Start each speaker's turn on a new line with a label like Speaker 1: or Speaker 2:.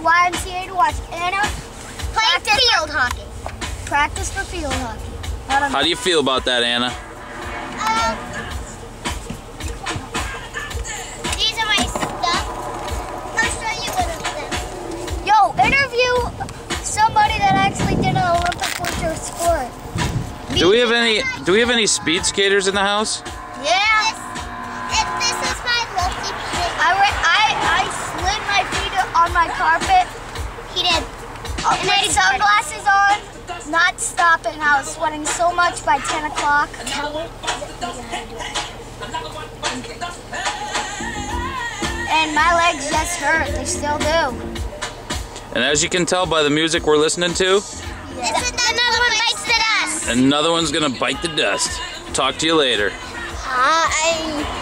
Speaker 1: YMCA to watch Anna
Speaker 2: play field hockey.
Speaker 1: Practice for field hockey.
Speaker 3: How do you feel about that, Anna?
Speaker 2: These are my stuff. I'll show you one of them.
Speaker 1: Yo, interview somebody that actually did an Olympic winter sport.
Speaker 3: Do we have any speed skaters in the house?
Speaker 2: Yes. And this is my lucky pig.
Speaker 1: I slid my feet on my carpet.
Speaker 2: He did.
Speaker 1: With my sunglasses on, not stopping. I was sweating so much by 10 o'clock. And my legs just hurt. They still do.
Speaker 3: And as you can tell by the music we're listening to,
Speaker 2: Another one bites the dust.
Speaker 3: another one's gonna bite the dust. Talk to you later.
Speaker 2: Hi.